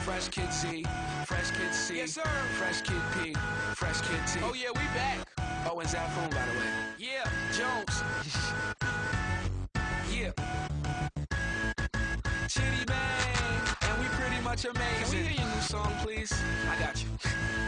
Fresh Kid Z, Fresh Kid C, Yes, sir. Fresh Kid P, Fresh Kid T. Oh yeah, we back. Oh, and Zafoon, by the way. Yeah, Jones. Yeah. Chitty Bang, and we pretty much Can amazing. we hear your new song, please? I got you.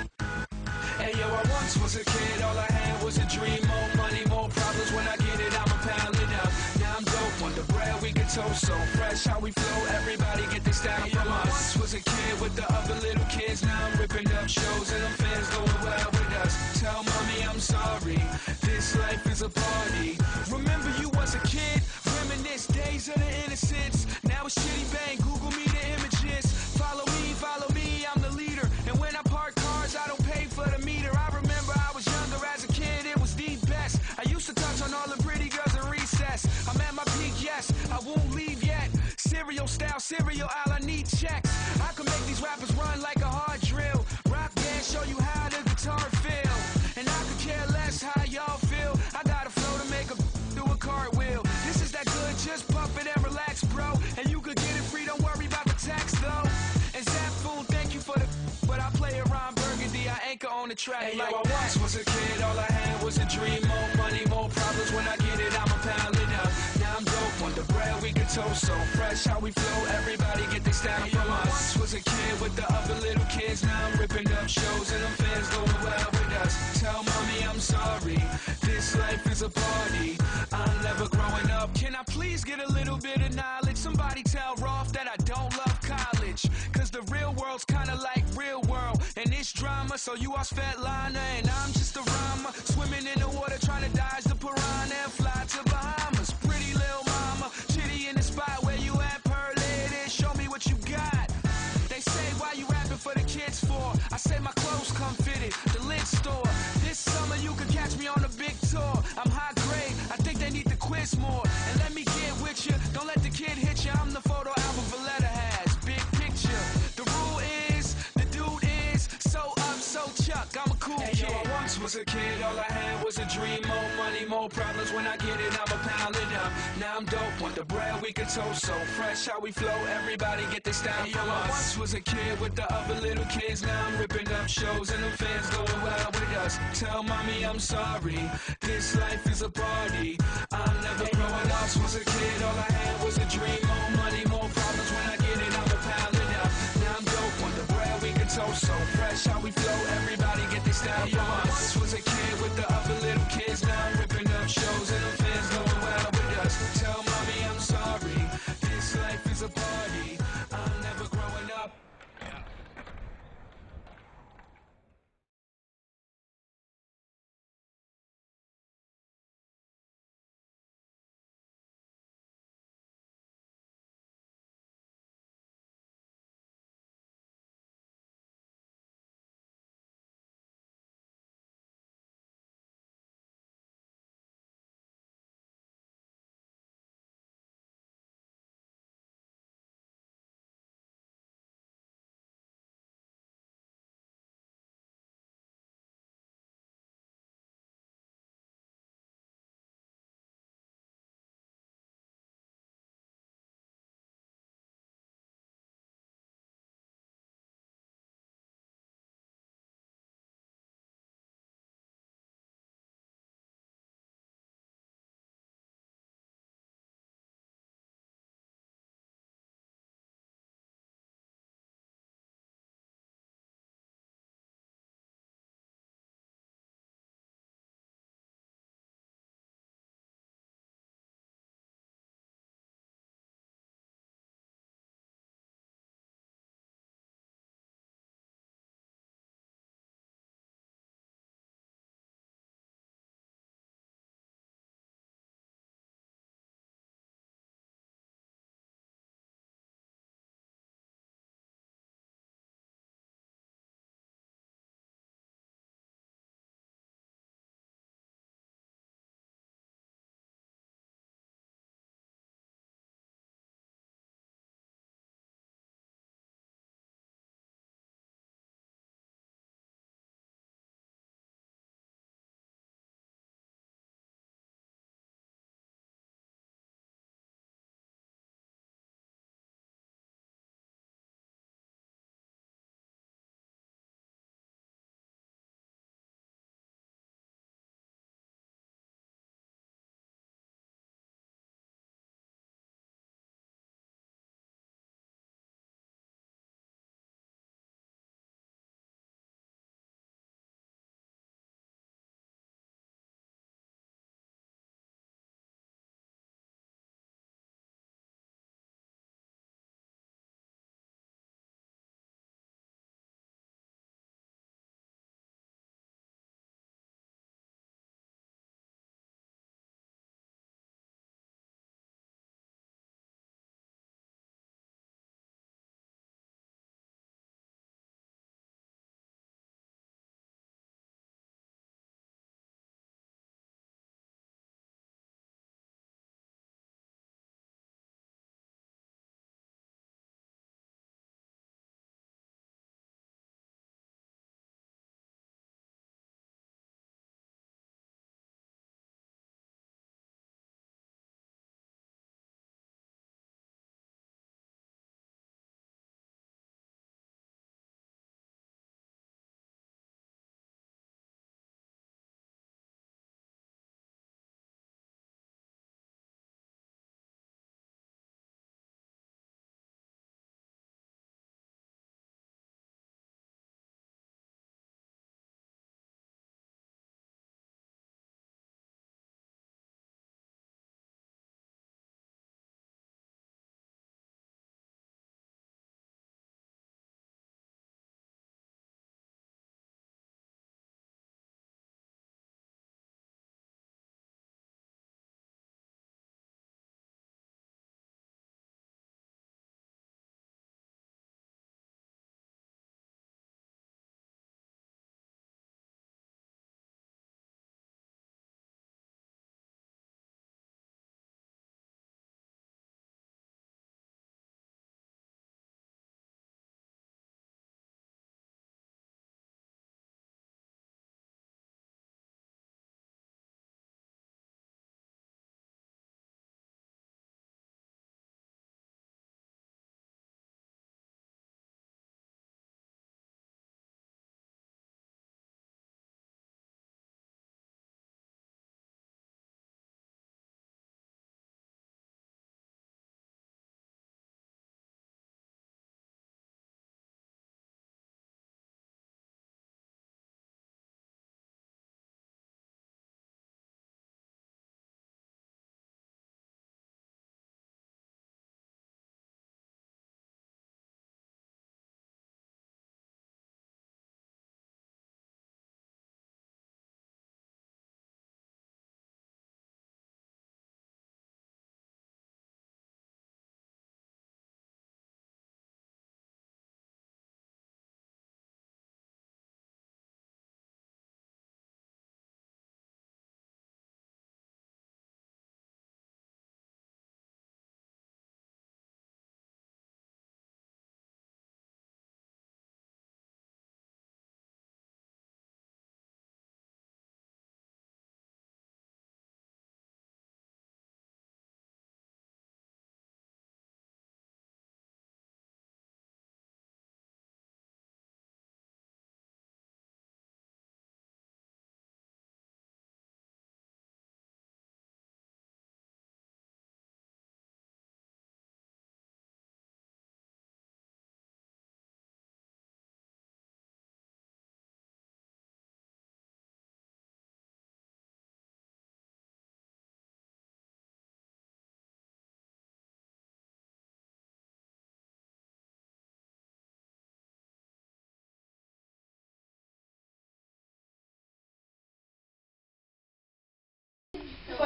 Hey yo, I once was a kid, all I had was a dream. More money, more problems. When I get it, I'ma pound it up. Now I'm dope on the bread, we can toast so fresh. How we flow, everybody get this down from us. Once was a kid with the other little kids. Now I'm ripping up shows and them fans going wild with us. Tell mommy I'm sorry, this life is a party. Remember you was a kid, reminisce days of the innocence. Now it's Chitty Bang, Google me the images. Follow me, I'm the leader. And when I park cars, I don't pay for the meter. I remember I was younger as a kid, it was the best. I used to touch on all the pretty girls in recess. I'm at my peak, yes, I won't leave yet. Cereal style, cereal aisle, I need checks. I can make these rappers run like a hard drill. Rock band, show you how the guitar feel. And I could care less how y'all feel. I got a flow to make a do a cartwheel. This is that good, just pump it and relax, bro. And you could get it free, don't worry about the tax, though. And Zafoon, thank you for the but I play it Ron Burgundy, I anchor on the track. Hey, like yo, I once was a kid, all I had was a dream. More money, more problems. When I get it, I'ma pound it up. Now I'm dope on the bread, we can toast so fresh. How we flow, everybody get this down from us. Once was a kid with the other little kids. Now I'm ripping up shows and them fans going wild with us. Tell mommy I'm sorry, this life is a party. I'm never growing up. Can I please get a little bit of knowledge? Somebody tell Rolf that I don't love college. Cause the real world's kinda like real world. And it's drama, so you are Svetlana and I'm just a rhymer. Swimming in the water trying to dodge the piranha and fly to Bahamas. Pretty little mama, Chitty in the spot where you at, pearl lady. Show me what you got. They say why you rapping for the kids for? I say my clothes come fitted, the lid store. This summer you could catch me on a big tour. I'm high grade, I think they need to quiz more. And let me get with you, don't let the kid hit you. I'm the photo album Valletta has, big picture. The rule is, the dude is so up, so Chuck, I'm a cool kid. Yo, I once was a kid, all I had was a dream. More money, more problems. When I get it, I'ma pound it up. Now I'm dope on the bread, we can toast so fresh. How we flow, everybody get this down from us. I once was a kid with the other little kids. Now I'm ripping up shows and them fans going wild with us. Tell mommy I'm sorry, this life is a party. I'm never growing up. Was a kid, all I had was a dream. More money, more problems. When I get it, I'ma pound it up. Now I'm dope on the bread, we can toast so fresh. How we flow, everybody get this down from us. Once was a kid with the other little kids. Now I'm ripping up shows and them fans going wild with us. Tell mommy I'm sorry, this life is a party. I'm never growing up.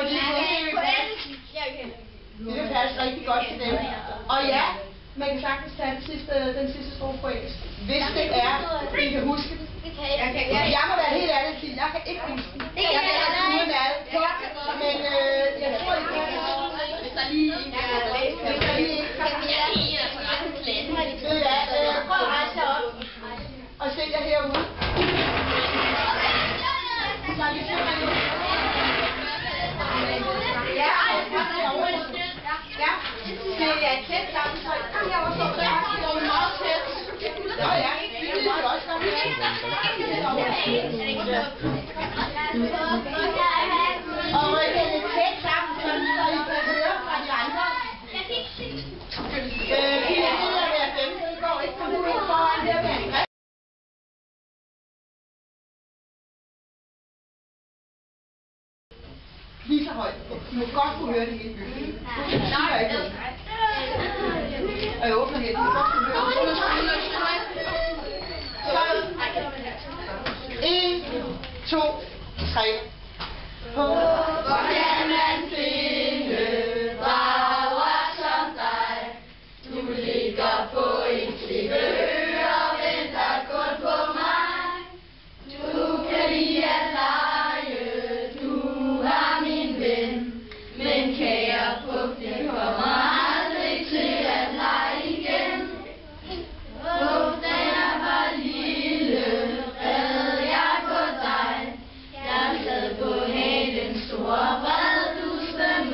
Fordi det vil passe rigtig godt til dem. Og ja, man kan sagtens tage den sidste strofe på engelsk. Hvis det er, I kan huske det. Jeg må være helt ærlig og sige, jeg kan ikke huske den. Jeg kan ikke uden alt. Men jeg tror ikke, det er hvis der lige ikke er prøv at rejse jer op og se jer herude. Ja, det er tæt sammen, så jeg var så rigtig meget tæt. Nå ja, det er jo også godt. Og det er tæt sammen, så I kan høre fra de andre. Vi er ved at være dem, så I går ikke på mulighed foran her ved Andreas. Lige så højt. I må godt kunne høre det hele bygget. Nej, og jeg åbner helt. I må godt kunne høre det. 1, 2, 3. Hvor kan man finde brager som dig? Du ligger på en klippe og venter kun på mig. Du kan lide at lege, du er min ven. Men kære puk, det kommer aldrig til at lege igen. Puk, da jeg var lille, red jeg på dig. Jeg sad på halen, stor bred, du svømmer.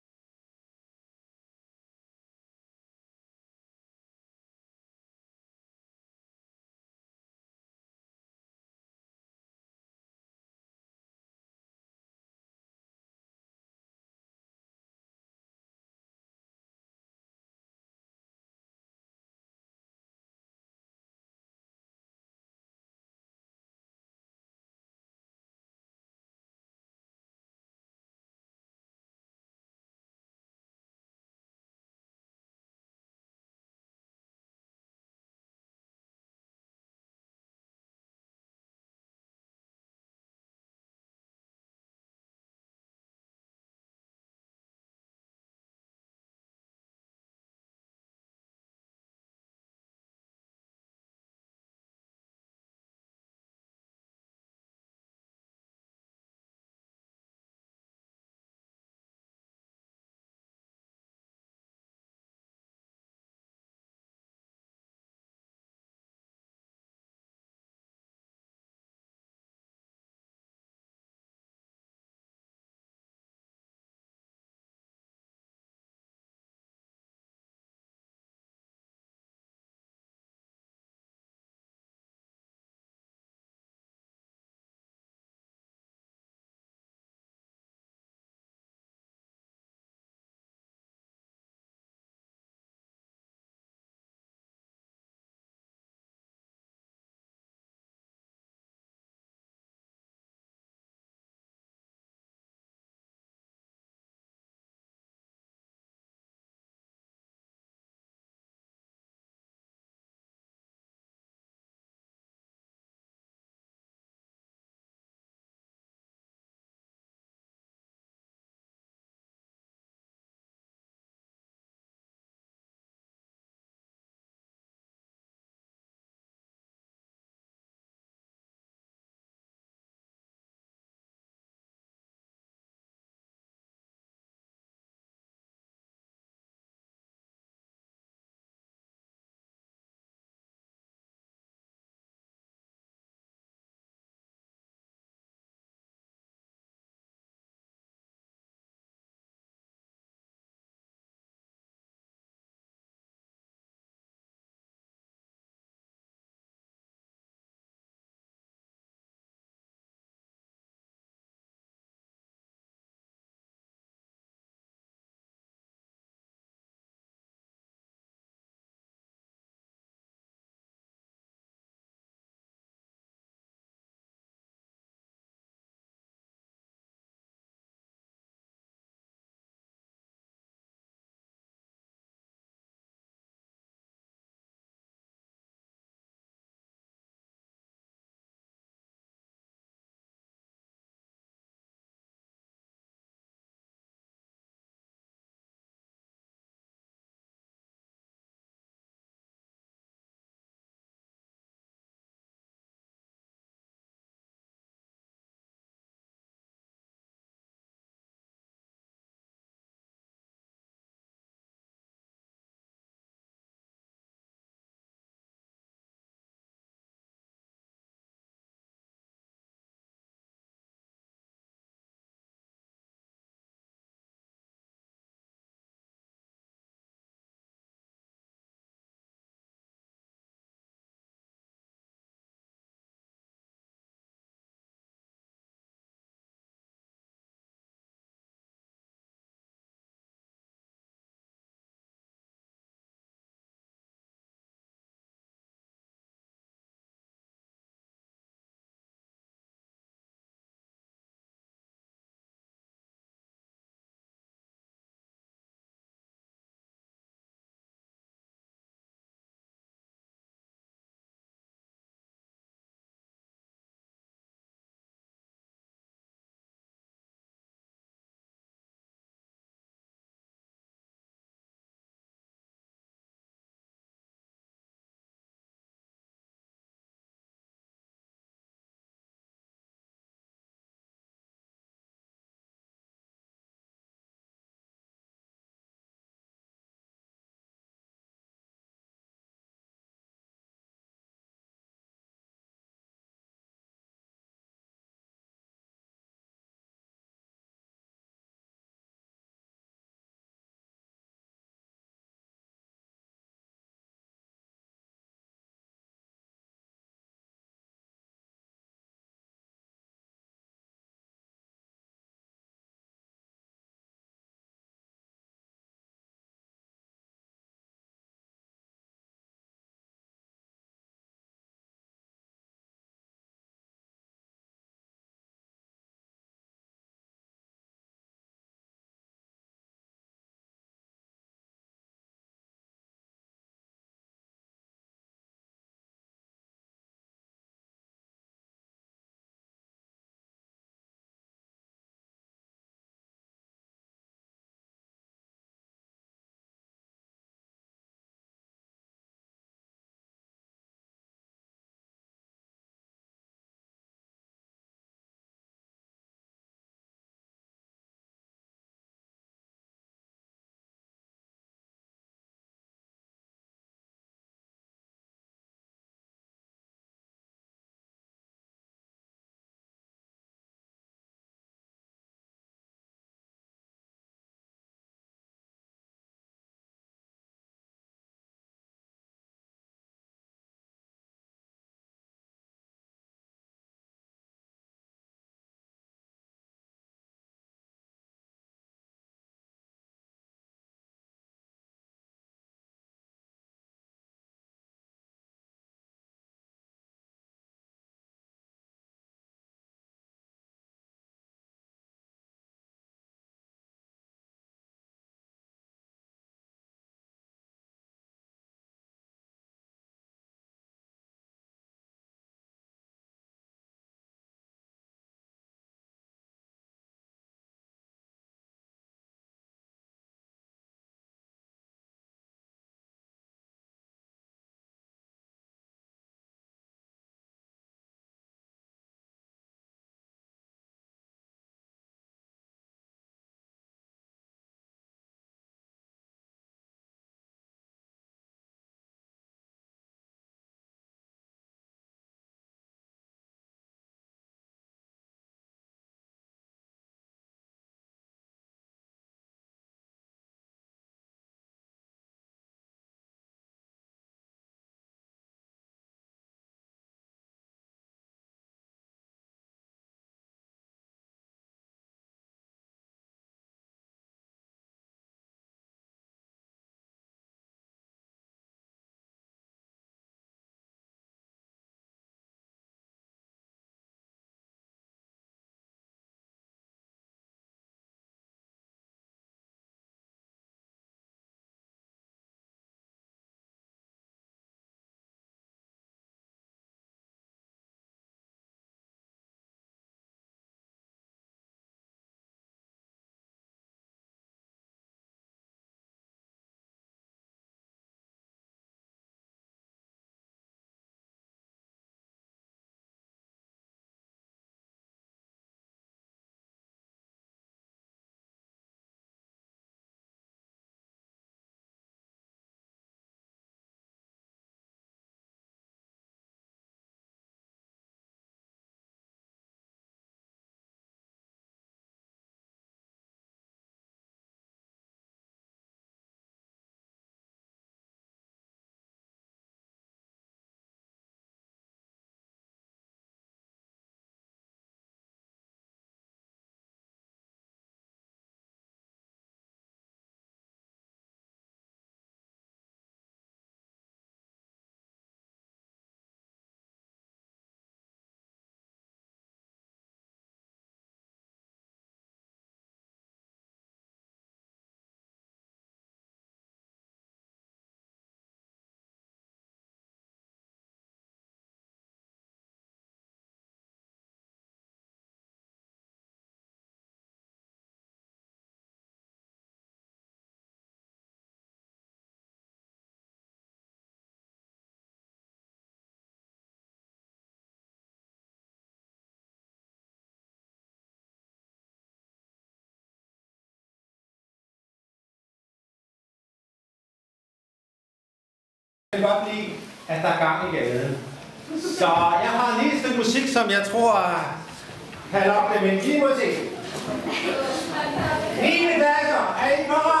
Jeg kan godt lide, at der er gang i gaden. Så jeg har en lille stykke musik, som jeg tror kan lokke dem ind. Lige musik. 9. klasser, er I parat?